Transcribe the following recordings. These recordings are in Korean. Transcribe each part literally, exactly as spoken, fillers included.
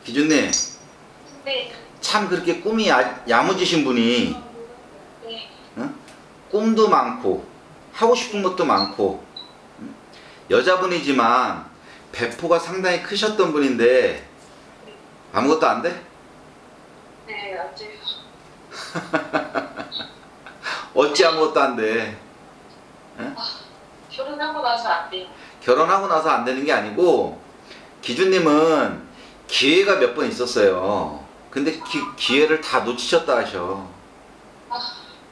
기준님, 네. 참 그렇게 꿈이 야, 야무지신 분이 네. 어? 꿈도 많고 하고 싶은 것도 많고 응? 여자분이지만 배포가 상당히 크셨던 분인데 아무것도 안 돼? 네, 안 돼요. 어찌 아무것도 안 돼? 응? 결혼하고 나서 안 돼요. 결혼하고 나서 안 되는 게 아니고 기준님은 기회가 몇 번 있었어요. 근데 기, 기회를 다 놓치셨다 하셔. 아,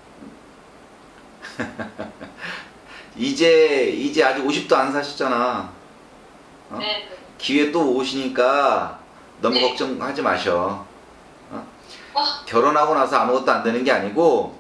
이제 이제 아직 오십도 안 사셨잖아. 어? 네. 기회 또 오시니까 너무 네. 걱정하지 마셔. 어? 아, 결혼하고 나서 아무것도 안 되는 게 아니고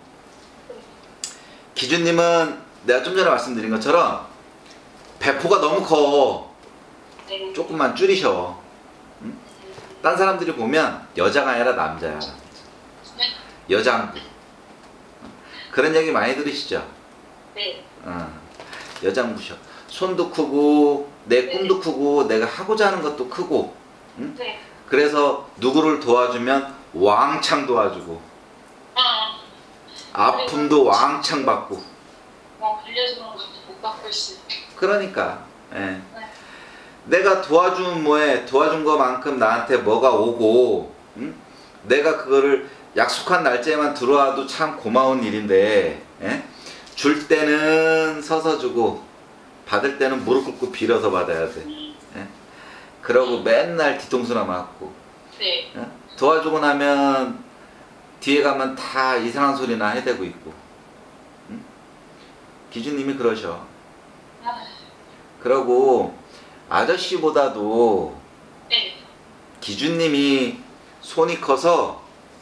기준님은 내가 좀 전에 말씀드린 것처럼 배포가 너무 커. 네. 조금만 줄이셔. 응? 딴 사람들이 보면 여자가 아니라 남자야. 여장부. 그런 얘기 많이 들으시죠? 네. 어, 여장부셔. 손도 크고 내 꿈도 크고 내가 하고자 하는 것도 크고 응? 네. 그래서 누구를 도와주면 왕창 도와주고 아, 아픔도 왕창 받고 뭐 빌려주는 것도 못 받고 있어요. 그러니까 예. 네. 내가 도와준 뭐에 도와준 것만큼 나한테 뭐가 오고 응? 내가 그거를 약속한 날짜에만 들어와도 참 고마운 일인데 예? 줄 때는 서서 주고 받을 때는 무릎 꿇고 빌어서 받아야 돼. 예? 그러고 맨날 뒤통수나 맞고 네. 예? 도와주고 나면 뒤에 가면 다 이상한 소리나 해대고 있고 응? 기준님이 그러셔. 아, 그러고 아저씨보다도 네. 기준님이 손이 커서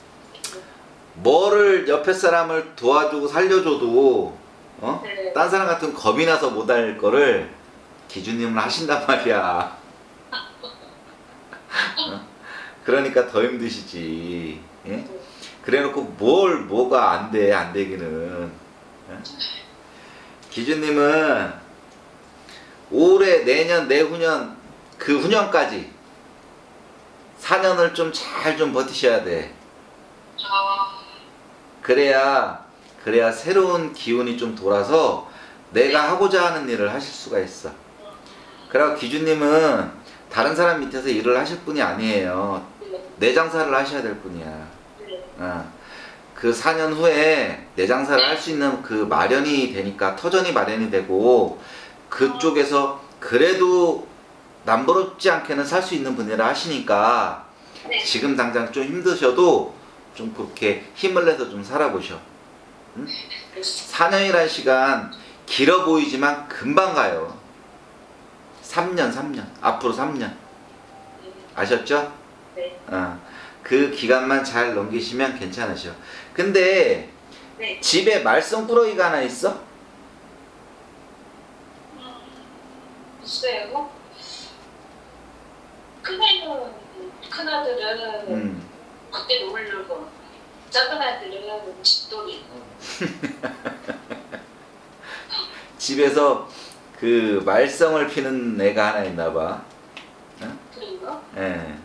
뭐를 옆에 사람을 도와주고 살려줘도 어? 네. 딴 사람 같은 겁이 나서 못할 거를 기준님은 하신단 말이야. 어? 그러니까 더 힘드시지. 예? 그래놓고 뭘 뭐가 안 돼, 안 되기는. 예? 기준님은 올해, 내년, 내후년, 그 후년까지 사 년을 좀 잘 좀 버티셔야 돼. 아, 그래야 그래야 새로운 기운이 좀 돌아서 내가 하고자 하는 일을 하실 수가 있어. 그리고 기준님은 다른 사람 밑에서 일을 하실 분이 아니에요. 네. 내 장사를 하셔야 될 분이야. 네. 어. 그 사 년 후에 내 장사를 할 수 있는 그 마련이 되니까 터전이 마련이 되고 그쪽에서 그래도 남부럽지 않게는 살 수 있는 분이라 하시니까 네. 지금 당장 좀 힘드셔도 좀 그렇게 힘을 내서 좀 살아보셔. 응? 사 년이라는 시간 길어 보이지만 금방 가요. 삼 년, 삼 년. 앞으로 삼 년. 아셨죠? 네. 어, 그 기간만 잘 넘기시면 괜찮으셔. 근데 네. 집에 말썽꾸러기가 하나 있어? 음, 글쎄요. 큰애는, 큰아들은 음. 그때 놀려고, 작은 아들은 집돌이. 집에서 그 말썽을 피는 애가 하나 있나봐. 그리고 예.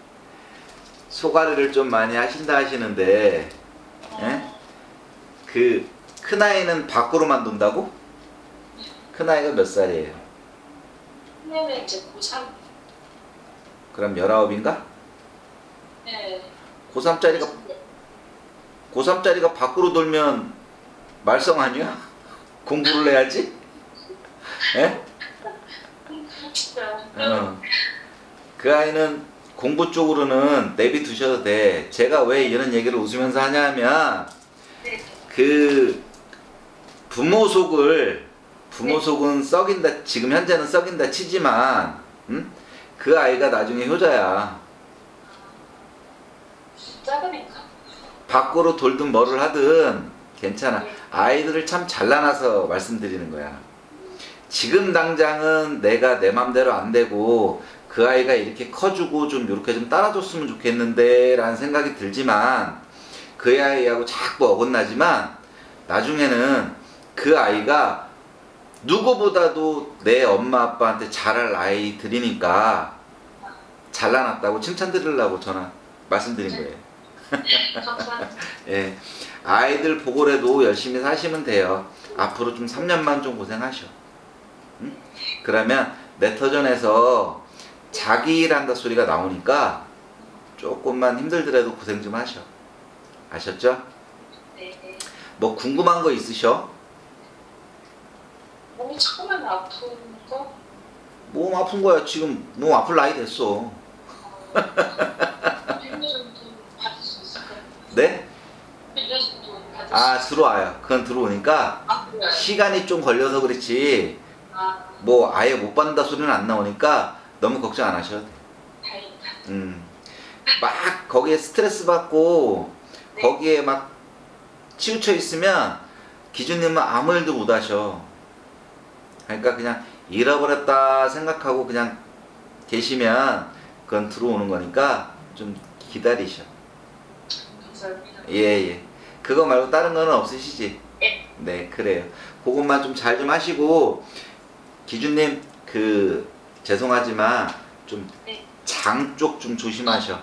소가리를 좀 많이 하신다 하시는데, 예? 그 큰아이는 밖으로만 돈다고? 큰아이가 몇 살이에요? 큰애는 이제 고삼. 그럼 열아홉인가? 네. 고삼짜리가 고삼짜리가 밖으로 돌면 말썽 아니야? 공부를 해야지? 예? 어. 그 아이는 공부 쪽으로는 내비두셔도 돼. 제가 왜 이런 얘기를 웃으면서 하냐면 네. 그 부모 속을 부모 속은 썩인다, 지금 현재는 썩인다 치지만 응? 그 아이가 나중에 효자야. 작으니까. 밖으로 돌든 뭐를 하든 괜찮아. 아이들을 참 잘라놔서 말씀드리는 거야. 지금 당장은 내가 내 맘대로 안 되고 그 아이가 이렇게 커주고 좀 이렇게 좀 따라줬으면 좋겠는데 라는 생각이 들지만 그 아이하고 자꾸 어긋나지만 나중에는 그 아이가 누구보다도 내 엄마 아빠한테 잘할 아이들이니까 잘라놨다고 칭찬 드리려고 전화 말씀드린 거예요. 감사합니다. 예, 아이들 보고라도 열심히 사시면 돼요. 앞으로 좀 삼 년만 좀 고생하셔. 응? 그러면 네터전에서 자기 일한다 소리가 나오니까 조금만 힘들더라도 고생 좀 하셔. 아셨죠? 네. 뭐 궁금한 거 있으셔? 몸이 조금만 아픈 거? 몸 아픈 거야. 지금 몸 아플 나이 됐어. 백 년 정도 받을 수 있을까요? 네? 백 년 정도 받을 수 아, 있을까요? 들어와요. 그건 들어오니까 아, 그래요? 시간이 좀 걸려서 그렇지 아, 뭐 아예 못 받는다 소리는 안 나오니까 너무 걱정 안 하셔도 돼. 다행이다. 음. 막 거기에 스트레스 받고 네. 거기에 막 치우쳐 있으면 기준님은 아무 일도 못 하셔. 그러니까 그냥 잃어버렸다 생각하고 그냥 계시면 그건 들어오는 거니까 좀 기다리셔. 감사합니다. 예예. 그거 말고 다른 거는 없으시지? 네. 네, 그래요. 그것만 좀 잘 좀 하시고 기준님 그 죄송하지만 좀 네. 장 쪽 좀 조심하셔.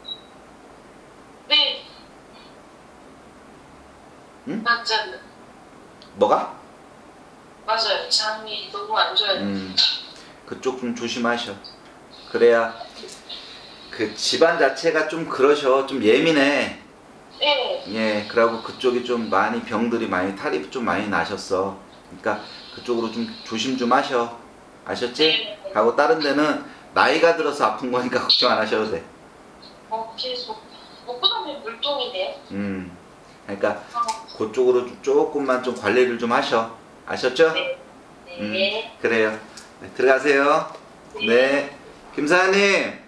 네. 응? 맞아요. 뭐가? 맞아요. 장이 너무 안 좋아요. 음, 그쪽 좀 조심하셔. 그래야 그 집안 자체가 좀 그러셔. 좀 예민해. 네. 예, 그러고 그쪽이 좀 많이 병들이 많이 탈이 좀 많이 나셨어. 그러니까 그쪽으로 좀 조심 좀 하셔. 아셨지? 네. 하고 다른 데는 나이가 들어서 아픈 거니까 걱정 안 하셔도 돼. 어, 계속 먹고 나면 물동이네요. 음, 그러니까 어, 그쪽으로 좀 조금만 좀 관리를 좀 하셔. 아셨죠? 네. 음, 네. 그래요. 네, 들어가세요. 네. 김사장님,